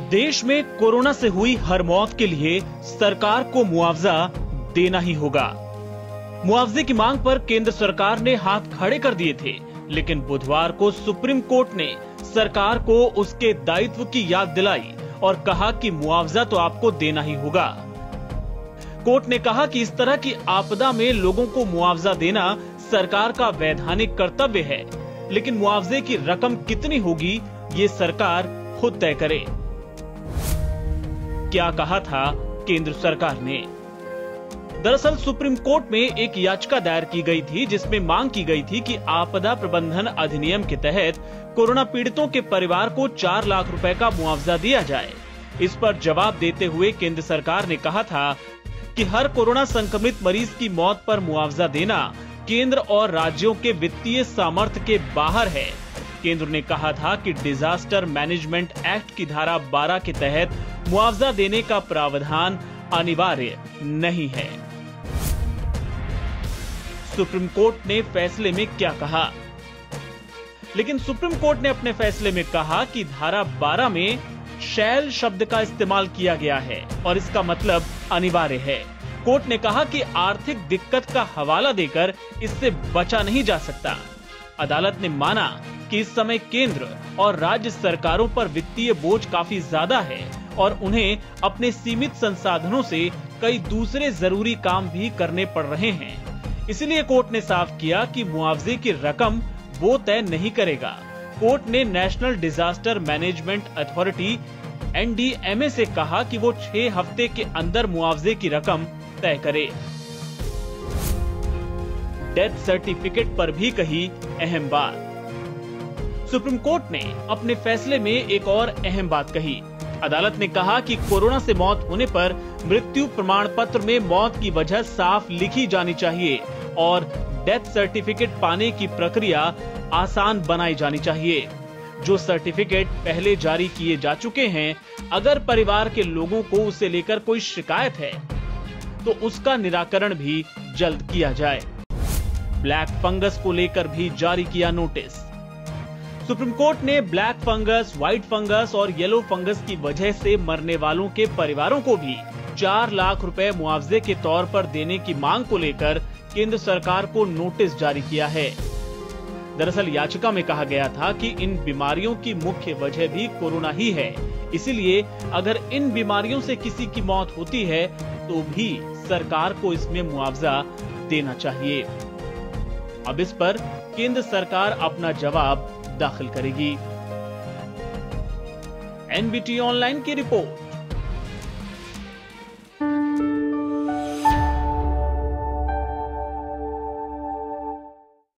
देश में कोरोना से हुई हर मौत के लिए सरकार को मुआवजा देना ही होगा। मुआवजे की मांग पर केंद्र सरकार ने हाथ खड़े कर दिए थे, लेकिन बुधवार को सुप्रीम कोर्ट ने सरकार को उसके दायित्व की याद दिलाई और कहा कि मुआवजा तो आपको देना ही होगा। कोर्ट ने कहा कि इस तरह की आपदा में लोगों को मुआवजा देना सरकार का वैधानिक कर्तव्य है, लेकिन मुआवजे की रकम कितनी होगी ये सरकार खुद तय करे। क्या कहा था केंद्र सरकार ने? दरअसल सुप्रीम कोर्ट में एक याचिका दायर की गई थी, जिसमें मांग की गई थी कि आपदा प्रबंधन अधिनियम के तहत कोरोना पीड़ितों के परिवार को 4 लाख रुपए का मुआवजा दिया जाए। इस पर जवाब देते हुए केंद्र सरकार ने कहा था कि हर कोरोना संक्रमित मरीज की मौत पर मुआवजा देना केंद्र और राज्यों के वित्तीय सामर्थ्य के बाहर है। केंद्र ने कहा था कि डिजास्टर मैनेजमेंट एक्ट की धारा 12 के तहत मुआवजा देने का प्रावधान अनिवार्य नहीं है। सुप्रीम कोर्ट ने फैसले में क्या कहा? लेकिन सुप्रीम कोर्ट ने अपने फैसले में कहा कि धारा 12 में शैल शब्द का इस्तेमाल किया गया है और इसका मतलब अनिवार्य है। कोर्ट ने कहा कि आर्थिक दिक्कत का हवाला देकर इससे बचा नहीं जा सकता। अदालत ने माना कि इस समय केंद्र और राज्य सरकारों पर वित्तीय बोझ काफी ज्यादा है और उन्हें अपने सीमित संसाधनों से कई दूसरे जरूरी काम भी करने पड़ रहे हैं। इसलिए कोर्ट ने साफ किया कि मुआवजे की रकम वो तय नहीं करेगा। कोर्ट ने national disaster management authority NDMA से कहा कि वो 6 हफ्ते के अंदर मुआवजे की रकम तय करे। डेथ सर्टिफिकेट पर भी कही अहम बात। सुप्रीम कोर्ट ने अपने फैसले में एक और अहम बात कही। अदालत ने कहा कि कोरोना से मौत होने पर मृत्यु प्रमाण पत्र में मौत की वजह साफ लिखी जानी चाहिए और डेथ सर्टिफिकेट पाने की प्रक्रिया आसान बनाई जानी चाहिए। जो सर्टिफिकेट पहले जारी किए जा चुके हैं, अगर परिवार के लोगों को उसे लेकर कोई शिकायत है तो उसका निराकरण भी जल्द किया जाए। ब्लैक फंगस को लेकर भी जारी किया नोटिस। सुप्रीम कोर्ट ने ब्लैक फंगस, व्हाइट फंगस और येलो फंगस की वजह से मरने वालों के परिवारों को भी 4 लाख रुपए मुआवजे के तौर पर देने की मांग को लेकर केंद्र सरकार को नोटिस जारी किया है। दरअसल याचिका में कहा गया था कि इन बीमारियों की मुख्य वजह भी कोरोना ही है, इसीलिए अगर इन बीमारियों से किसी की मौत होती है तो भी सरकार को इसमें मुआवजा देना चाहिए। अब इस पर केंद्र सरकार अपना जवाब दाखिल करेगी। NBT ऑनलाइन की रिपोर्ट।